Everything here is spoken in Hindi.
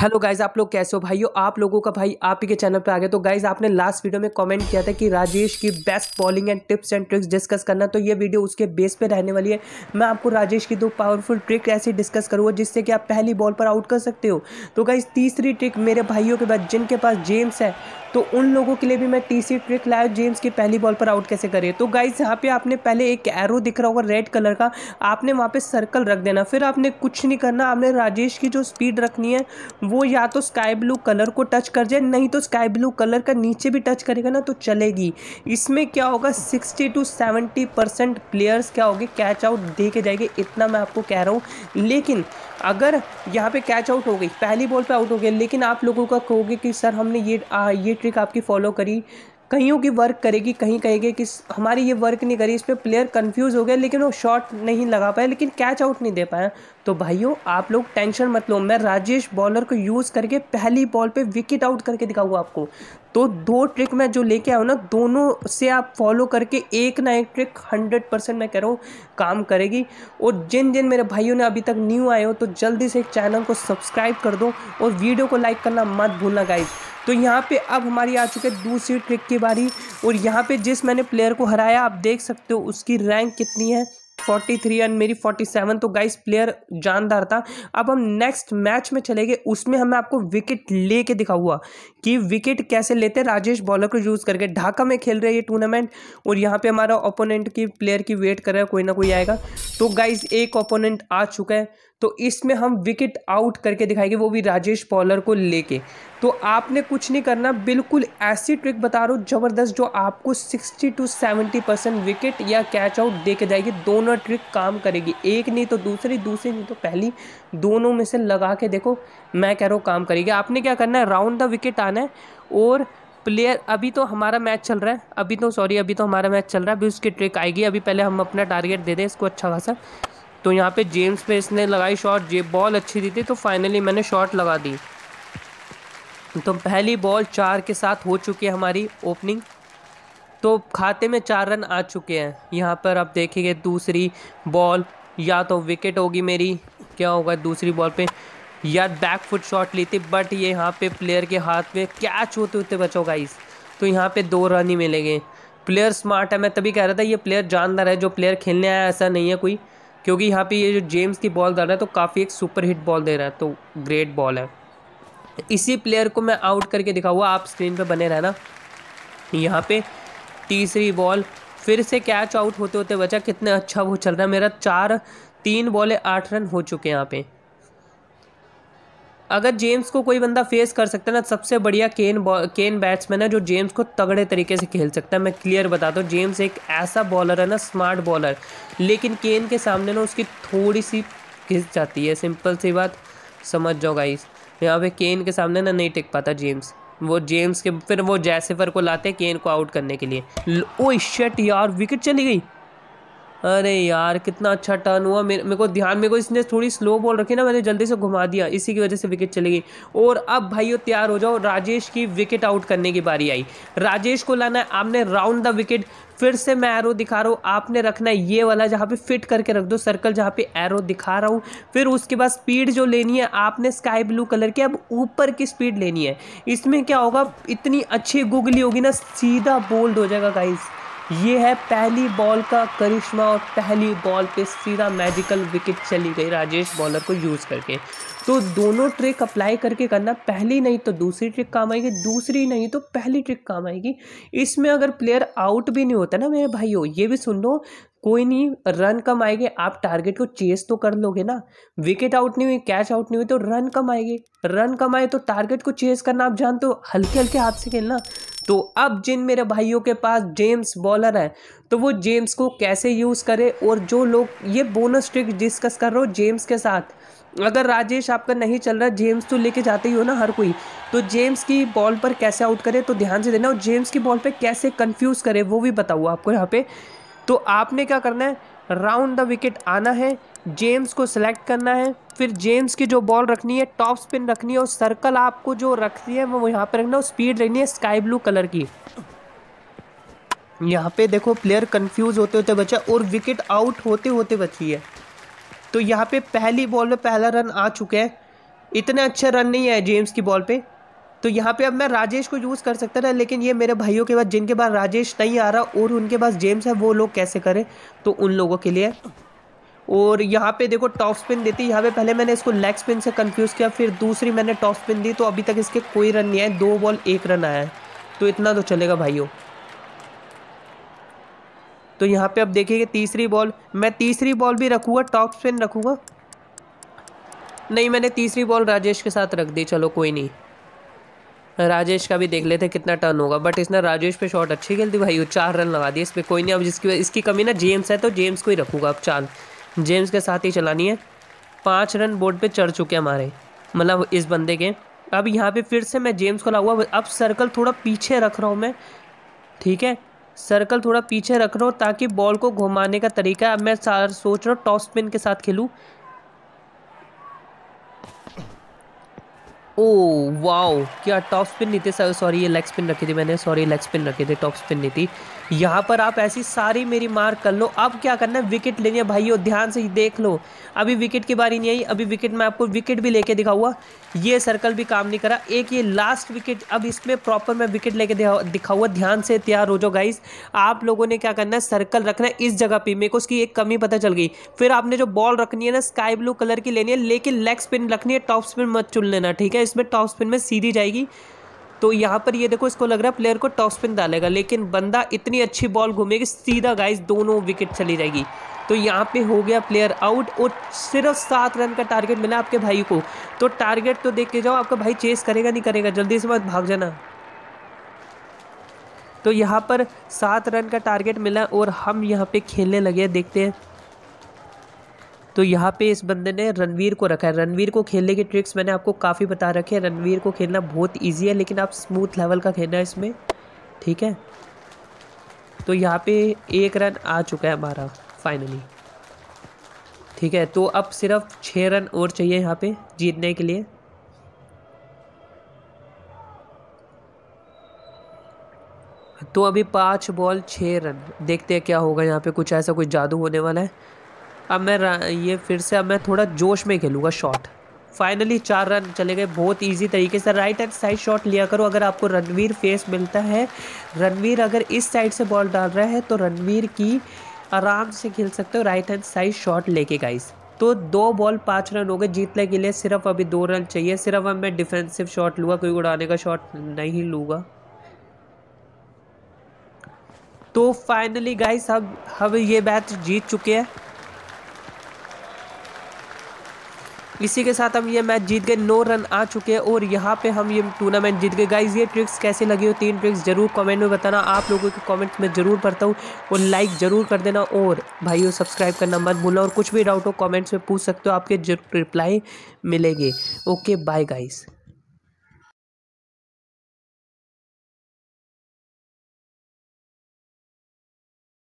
हेलो गाइज, आप लोग कैसे हो भाइयों। आप लोगों का भाई आप ही के चैनल पे आ गया। तो गाइज आपने लास्ट वीडियो में कमेंट किया था कि राजेश की best bowling and tips and tricks discuss करना, तो ये वीडियो उसके बेस पे रहने वाली है। मैं आपको राजेश की 2 पावरफुल ट्रिक ऐसी डिस्कस करूँगा जिससे कि आप पहली बॉल पर आउट कर सकते हो। तो गाइज तीसरी ट्रिक मेरे भाइयों के बाद जिनके पास जेम्स है, तो उन लोगों के लिए भी मैं तीसरी ट्रिक लाया, जेम्स की पहली बॉल पर आउट कैसे करें। तो गाइज यहाँ पे आपने पहले एक एरो दिख रहा होगा रेड कलर का, आपने वहाँ पे सर्कल रख देना। फिर आपने कुछ नहीं करना, आपने राजेश की जो स्पीड रखनी है वो या तो स्काई ब्लू कलर को टच कर जाए, नहीं तो स्काई ब्लू कलर का नीचे भी टच करेगा ना तो चलेगी। इसमें क्या होगा 60 to 70% प्लेयर्स क्या होंगे कैच आउट दे के जाएंगे, इतना मैं आपको कह रहा हूँ। लेकिन अगर यहाँ पे कैच आउट हो गई, पहली बॉल पे आउट हो गया, लेकिन आप लोगों का कहोगे कि सर हमने ये ट्रिक आपकी फॉलो करी, कईयों की वर्क करेगी, कहीं कहेंगे कि हमारी ये वर्क नहीं करी, इस पर प्लेयर कंफ्यूज हो गया, लेकिन वो शॉट नहीं लगा पाया, लेकिन कैच आउट नहीं दे पाया। तो भाइयों आप लोग टेंशन मत लो, मैं राजेश बॉलर को यूज़ करके पहली बॉल पे विकेट आउट करके दिखाऊंगा आपको। तो 2 ट्रिक मैं जो लेके आया हूँ ना, दोनों से आप फॉलो करके एक ना एक ट्रिक 100% मैं कह रहा हूँ काम करेगी। और जिन जिन मेरे भाइयों ने अभी तक न्यू आए हो तो जल्दी से एक चैनल को सब्सक्राइब कर दो और वीडियो को लाइक करना मत भूलना गाइज। तो यहाँ पे अब हमारी आ चुके दूसरी ट्रिक की बारी, और यहाँ पे जिस मैंने प्लेयर को हराया आप देख सकते हो उसकी रैंक कितनी है, 43 एंड मेरी 47। तो गाइस प्लेयर जानदार था। अब हम नेक्स्ट मैच में चले गए, उसमें मैं आपको विकेट लेके दिखाऊंगा कि विकेट कैसे लेते राजेश बॉलर को यूज़ करके। ढाका में खेल रहे हैं ये टूर्नामेंट, और यहाँ पे हमारा ओपोनेंट की प्लेयर की वेट कर रहा है, कोई ना कोई आएगा। तो गाइस एक ओपोनेंट आ चुका है, तो इसमें हम विकेट आउट करके दिखाएंगे, वो भी राजेश बॉलर को लेके। तो आपने कुछ नहीं करना, बिल्कुल ऐसी ट्रिक बता रहा हूँ ज़बरदस्त जो आपको 60 to 70% विकेट या कैच आउट दे के जाएगी। दोनों ट्रिक काम करेगी, एक नहीं तो दूसरी, दूसरी नहीं तो पहली, दोनों में से लगा के देखो, मैं कह रहा हूँ काम करेगी। आपने क्या करना है, राउंड द विकेट आना है, और प्लेयर अभी तो हमारा मैच चल रहा है, अभी तो हमारा मैच चल रहा है, अभी उसकी ट्रिक आएगी। अभी पहले हम अपना टारगेट दे दें इसको अच्छा खासा। तो यहाँ पे जेम्स पे इसने लगाई शॉट, जे बॉल अच्छी दी थी, तो फाइनली मैंने शॉट लगा दी। तो पहली बॉल 4 के साथ हो चुकी है हमारी ओपनिंग, तो खाते में 4 रन आ चुके हैं। यहाँ पर आप देखेंगे दूसरी बॉल या तो विकेट होगी मेरी, क्या होगा दूसरी बॉल पे, या बैक फुट शॉट ली थी, बट ये यहाँ पे प्लेयर के हाथ में कैच होते होते बचो गाइस। तो यहाँ पे 2 रन ही मिलेंगे। प्लेयर स्मार्ट है, मैं तभी कह रहा था ये प्लेयर जानदार है, जो प्लेयर खेलने आया ऐसा नहीं है कोई, क्योंकि यहाँ पे ये जो जेम्स की बॉल डाल रहा है तो काफ़ी एक सुपर हिट बॉल दे रहा है, तो ग्रेट बॉल है। इसी प्लेयर को मैं आउट करके दिखाऊंगा, आप स्क्रीन पे बने रहना। यहाँ पे तीसरी बॉल फिर से कैच आउट होते होते बचा, कितना अच्छा वो चल रहा है मेरा। 3 बॉलें 8 रन हो चुके हैं यहाँ पे। अगर जेम्स को कोई बंदा फेस कर सकता है ना, सबसे बढ़िया केन बैट्समैन है जो जेम्स को तगड़े तरीके से खेल सकता है। मैं क्लियर बताता हूँ, जेम्स एक ऐसा बॉलर है ना, स्मार्ट बॉलर, लेकिन केन के सामने ना उसकी थोड़ी सी घिस जाती है, सिंपल सी बात समझ जाओ गाइस। यहाँ पे केन के सामने ना नहीं टिक पाता जेम्स, वो जेम्स के फिर वो जैसेफर को लाते हैं केन को आउट करने के लिए। ओ शिट यार, विकेट चली गई। अरे यार कितना अच्छा टर्न हुआ, मेरे को इसने थोड़ी स्लो बॉल रखी ना, मैंने जल्दी से घुमा दिया, इसी की वजह से विकेट चली गई। और अब भाइयों तैयार हो जाओ, राजेश की विकेट आउट करने की बारी आई। राजेश को लाना है आपने राउंड द विकेट। फिर से मैं एरो दिखा रहा हूँ, आपने रखना है ये वाला, जहाँ पे फिट करके रख दो सर्कल, जहाँ पे एरो दिखा रहा हूँ। फिर उसके बाद स्पीड जो लेनी है आपने स्काई ब्लू कलर की, अब ऊपर की स्पीड लेनी है। इसमें क्या होगा, इतनी अच्छी गुगली होगी ना, सीधा बोल्ड हो जाएगा गाइस। ये है पहली बॉल का करिश्मा, और पहली बॉल पे सीधा मैजिकल विकेट चली गई राजेश बॉलर को यूज़ करके। तो दोनों ट्रिक अप्लाई करके करना, पहली नहीं तो दूसरी ट्रिक काम आएगी, दूसरी नहीं तो पहली ट्रिक काम आएगी। इसमें अगर प्लेयर आउट भी नहीं होता ना मेरे भाइयों, ये भी सुन लो, कोई नहीं, रन कम आएंगे, आप टारगेट को चेस तो कर लोगे ना। विकेट आउट नहीं हुई, कैच आउट नहीं हुई, तो रन कम आएंगे, रन कम आए तो टारगेट को चेस करना आप जानते हो, हल्के हल्के हाथ से खेलना। तो अब जिन मेरे भाइयों के पास जेम्स बॉलर है, तो वो जेम्स को कैसे यूज़ करे, और जो लोग ये बोनस ट्रिक डिस्कस कर रहे हो जेम्स के साथ, अगर राजेश आपका नहीं चल रहा, जेम्स तो लेके जाते ही हो ना हर कोई, तो जेम्स की बॉल पर कैसे आउट करे तो ध्यान से देना, और जेम्स की बॉल पे कैसे कंफ्यूज करे वो भी बताऊँ आपको यहाँ पे। तो आपने क्या करना है, राउंड द विकेट आना है, जेम्स को सिलेक्ट करना है, फिर जेम्स की जो बॉल रखनी है टॉप स्पिन रखनी है, और सर्कल आपको जो रखनी है वो यहाँ पे रखना है, स्पीड रखनी है स्काई ब्लू कलर की। यहाँ पे देखो प्लेयर कंफ्यूज होते होते बचा, और विकेट आउट होते होते बची है। तो यहाँ पे पहली बॉल में पहला रन आ चुके हैं, इतने अच्छे रन नहीं आए जेम्स की बॉल पे। तो यहाँ पे अब मैं राजेश को यूज़ कर सकता था, लेकिन ये मेरे भाइयों के पास जिनके पास राजेश नहीं आ रहा और उनके पास जेम्स है, वो लोग कैसे करें, तो उन लोगों के लिए। और यहाँ पे देखो टॉप स्पिन देती, यहाँ पे पहले मैंने इसको लेग स्पिन से कंफ्यूज किया, फिर दूसरी मैंने टॉप स्पिन दी, तो अभी तक इसके कोई रन नहीं आए, 2 बॉल 1 रन आया है, तो इतना तो चलेगा भाइयों। तो यहाँ पे अब देखिए तीसरी बॉल, मैं तीसरी बॉल भी रखूँगा, टॉप स्पिन रखूँगा। नहीं, मैंने तीसरी बॉल राजेश के साथ रख दी, चलो कोई नहीं, राजेश का भी देख लेते कितना टर्न होगा। बट इसने राजेश पे शॉट अच्छी खेल दी भाई, वो 4 रन लगा दिए इस पर। कोई नहीं, अब जिसकी इसकी कमी ना जेम्स है, तो जेम्स को ही रखूँगा अब, चाल जेम्स के साथ ही चलानी है। 5 रन बोर्ड पे चढ़ चुके हैं हमारे, मतलब इस बंदे के। अब यहाँ पे फिर से मैं जेम्स को लाऊंगा। अब सर्कल थोड़ा पीछे रख रहा हूँ मैं, ठीक है, सर्कल थोड़ा पीछे रख रहा हूँ ताकि बॉल को घुमाने का तरीका। अब मैं सोच रहा हूँ टॉप स्पिन के साथ खेलूँ। ओ वाओ, क्या टॉप स्पिन नहीं थे, सॉरी ये लेग स्पिन रखी थी मैंने, सॉरी लेग स्पिन रखी थी, टॉप स्पिन नहीं थी। यहाँ पर आप ऐसी सारी मेरी मार्क कर लो। अब क्या करना है, विकेट लेनी है भाइयों, ध्यान से देख लो। अभी विकेट की बारी नहीं आई, अभी विकेट मैं आपको विकेट भी लेके दिखाऊंगा। ये सर्कल भी काम नहीं करा, एक ये लास्ट विकेट, अब इसमें प्रॉपर मैं विकेट लेके दिखाऊंगा। ध्यान से तैयार हो जाओ गाइस। आप लोगों ने क्या करना है, सर्कल रखना है इस जगह पे। मेरे को उसकी एक कमी पता चल गई। फिर आपने जो बॉल रखनी है ना, स्काई ब्लू कलर की लेनी है, लेकिन लेग स्पिन रखनी है, टॉप स्पिन मत चुन लेना, ठीक है। इसमें टॉप स्पिन में सीधी जाएगी। तो यहाँ पर ये देखो, इसको लग रहा है प्लेयर को टॉप स्पिन डालेगा, लेकिन बंदा इतनी अच्छी बॉल घूमेगी सीधा गाइस, दोनों विकेट चली जाएगी। तो यहाँ पे हो गया प्लेयर आउट और सिर्फ 7 रन का टारगेट मिला आपके भाई को। तो टारगेट तो देख के जाओ, आपका भाई चेस करेगा नहीं करेगा, जल्दी से मत भाग जाना। तो यहाँ पर 7 रन का टारगेट मिला और हम यहाँ पे खेलने लगे, देखते हैं। तो यहाँ पे इस बंदे ने रणवीर को रखा है। रणवीर को खेलने की ट्रिक्स मैंने आपको काफ़ी बता रखी है। रणवीर को खेलना बहुत इजी है, लेकिन आप स्मूथ लेवल का खेलना है इसमें, ठीक है। तो यहाँ पे 1 रन आ चुका है हमारा फाइनली, ठीक है। तो अब सिर्फ 6 रन और चाहिए यहाँ पे जीतने के लिए। तो अभी 5 बॉल 6 रन, देखते हैं क्या होगा यहाँ पे, कुछ ऐसा कुछ जादू होने वाला है। अब मैं ये फिर से, अब मैं थोड़ा जोश में खेलूँगा शॉट। फाइनली 4 रन चले गए बहुत इजी तरीके से। राइट हैंड साइड शॉट लिया करो अगर आपको रणवीर फेस मिलता है। रणवीर अगर इस साइड से बॉल डाल रहा है तो रणवीर की आराम से खेल सकते हो राइट हैंड साइड शॉट लेके गाइस। तो 2 बॉल 5 रन हो गए। जीतने के लिए सिर्फ अभी 2 रन चाहिए। सिर्फ अब मैं डिफेंसिव शॉट लूँगा, कोई उड़ाने का शॉट नहीं लूँगा। तो फाइनली गाइस हम ये मैच जीत चुके हैं। इसी के साथ हम ये मैच जीत गए, 9 रन आ चुके हैं और यहाँ पे हम ये टूर्नामेंट जीत गए। गाइस ये ट्रिक्स कैसी लगी हो, 3 ट्रिक्स जरूर कमेंट में बताना। आप लोगों के कमेंट्स में ज़रूर पढ़ता हूँ और लाइक ज़रूर कर देना। और भाइयों सब्सक्राइब करना मत भूलना, और कुछ भी डाउट हो कमेंट्स में पूछ सकते हो, आपके रिप्लाई मिलेंगे। Okay bye guys.